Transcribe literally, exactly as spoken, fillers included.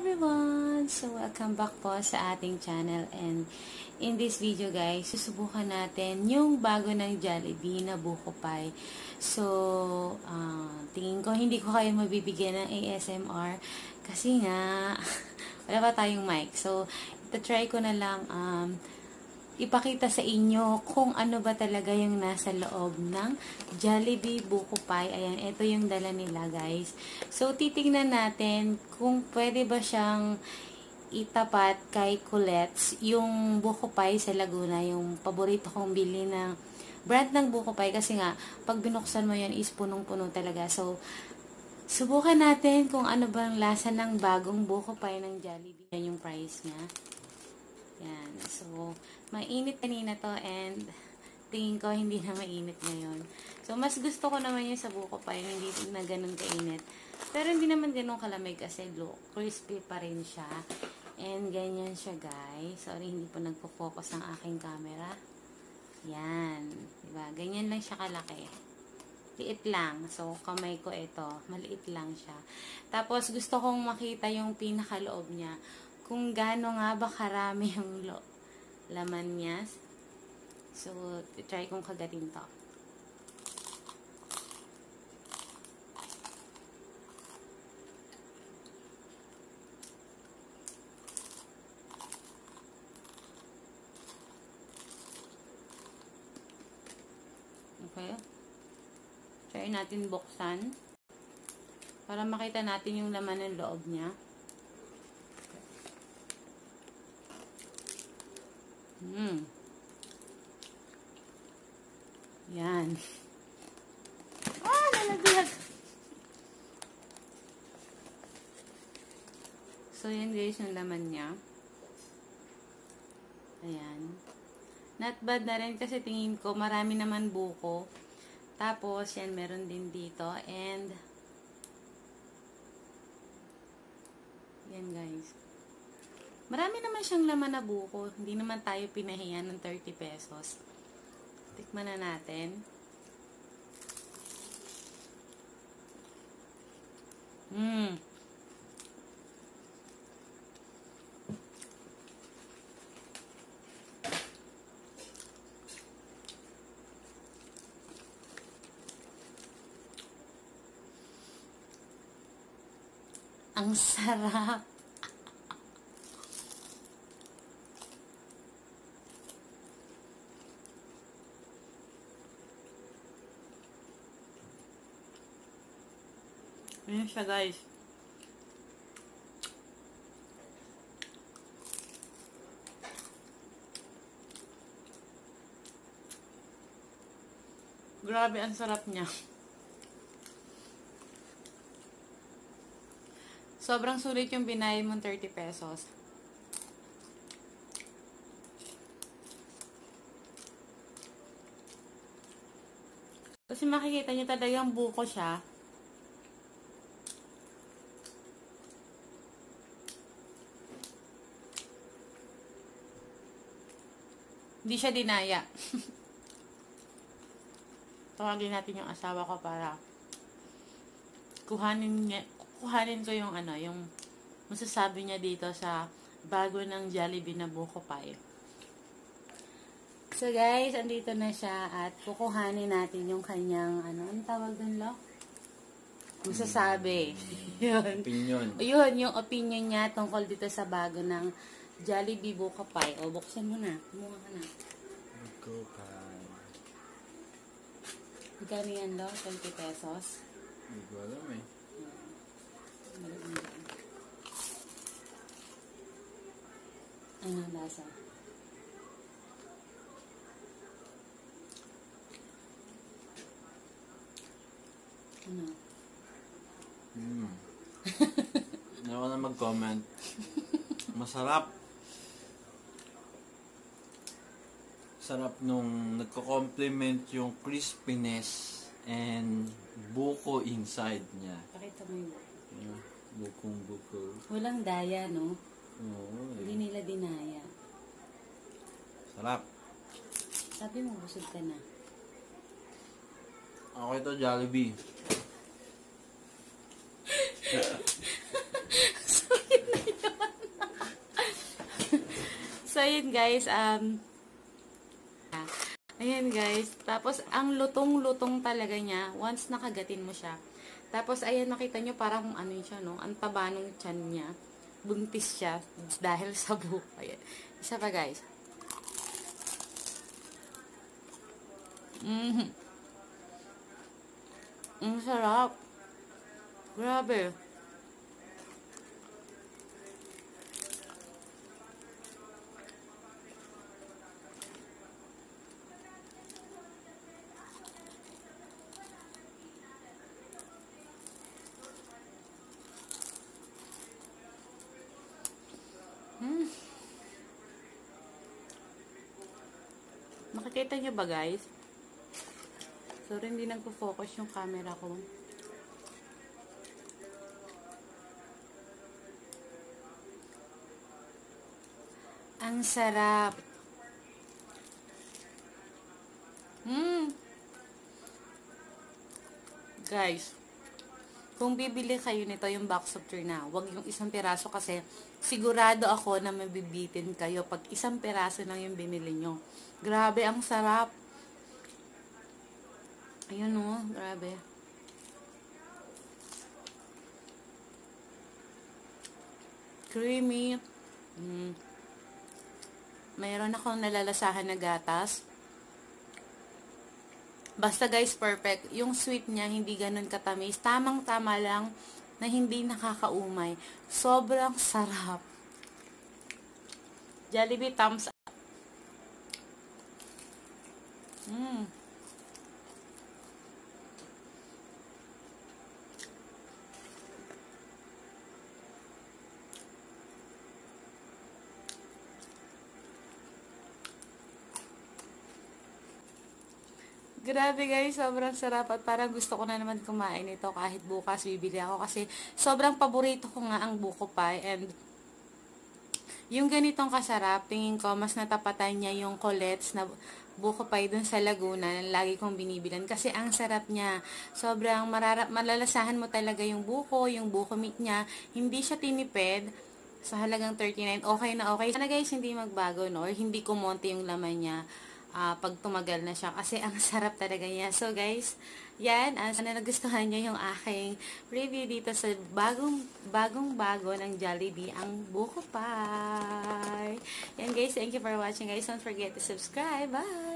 everyone! So, welcome back po sa ating channel, and in this video guys, susubukan natin yung bago ng Jollibee na buko pie. So, uh, tingin ko hindi ko kayo mabibigyan ng A S M R kasi nga wala pa tayong mic. So, ita-try ko na lang um, ipakita sa inyo kung ano ba talaga yung nasa loob ng Jollibee buko pie. Ayan, ito yung dala nila guys. So, titignan natin kung pwede ba siyang itapat kay Colette's, yung buko pie sa Laguna, yung paborito kong bili na brand ng buko pie kasi nga, pag binuksan mo yan is punong-puno talaga. So, subukan natin kung ano bang lasa ng bagong buko pie ng Jollibee. Yan yung price niya. Yan. So, mainit kanina to and tingin ko hindi na mainit ngayon. So, mas gusto ko naman yung sa buko pie, hindi na ganun kainit. Pero hindi naman ganun kalamig kasi look, crispy pa rin siya. And ganyan siya guys. Sorry, hindi po nagpo-focus ang aking camera. Yan. Diba? Ganyan lang siya kalaki. Liit lang. So, kamay ko ito. Maliit lang siya. Tapos, gusto kong makita yung pinakaloob niya. Kung gaano nga ba karami yung laman niya. So, try kong kagatin to. Okay. Try natin buksan. Para makita natin yung laman ng loob niya. Hmm. Yan. Ah, nalaglag. So, yan guys yung laman niya. Ayan. Not bad na rin kasi tingin ko marami naman buko. Tapos, yan meron din dito. And, yan guys. Marami naman siyang laman na buko. Hindi naman tayo pinahiyan ng thirty pesos. Tikman na natin. Mmm. Ang sarap. Ayan siya guys. Grabe, ang sarap niya. Sobrang sulit yung binayad mong thirty pesos. Kasi makikita niyo talagang buko siya. Hindi siya dinaya. Tawagin natin yung asawa ko para kuhanin niya, kuhanin ko yung ano, yung masasabi niya dito sa bago ng Jollibee na buko pie. So guys, andito na siya at kukuhanin natin yung kanyang ano, anong tawag dun, lo? Masasabi. Yun. Opinion. Yun, yung opinion niya tungkol dito sa bago ng Jollibee buko pie. O, buksan mo na. Kumuha ka na. Buko pie. Magkano yan, lo? twenty pesos? Hindi ko alam eh. Ano lasa? Ano? Hmm. Hindi ako na mag-comment. Masarap. Sarap nung nagko-complement yung crispiness and buko inside niya. Pakita mo yung Yeah, bukong buko. walang daya, no? Oo. Hindi Eh. nila dinaya. Sarap. Sabi mo, busog ka na. Ako ito, Jollibee. So, yun na yun. ayun guys, um, ayan guys, tapos ang lutong-lutong talaga niya, once nakagatin mo siya. Tapos ayan, makita nyo parang ano yun siya, no? Ang taba ng tiyan niya. Buntis siya dahil sa buhok. Ayan. Isa pa guys. Mm-hmm. Ang sarap. Grabe. Hmm. Nakikita niyo ba guys? Sorry, hindi nagpo-focus yung camera ko. Ang sarap. Hmm. Guys, kung bibili kayo nito, yung box of tuna, wag yung isang piraso kasi sigurado ako na mabibitin kayo pag isang piraso lang yung binili nyo. Grabe, ang sarap. Ayun o, grabe. Creamy. Mm. Mayroon akong nalalasahan na gatas. Basta guys, perfect. Yung sweet niya, hindi ganun katamis. Tamang-tama lang na hindi nakakaumay. Sobrang sarap. Jollibee thumbs up. Mm. Grabe guys, sobrang sarap at parang gusto ko na naman kumain ito kahit bukas bibili ako kasi sobrang paborito ko nga ang buko pie and yung ganitong kasarap, tingin ko mas natapatan niya yung Colette's na buko pie dun sa Laguna na lagi kong binibilan kasi ang sarap niya. Sobrang marara malalasahan mo talaga yung buko, yung buko meat niya. Hindi siya tinipid sa halagang thirty-nine. Okay na okay. Sana guys, hindi magbago no or hindi kumonti yung laman niya. Uh, pag tumagal na siya kasi ang sarap talaga niya. So guys, yan, uh, sana nagustuhan niyo yung aking review dito sa bagong bagong bago ng Jollibee, ang buko pie. Yan guys, thank you for watching guys. Don't forget to subscribe. Bye!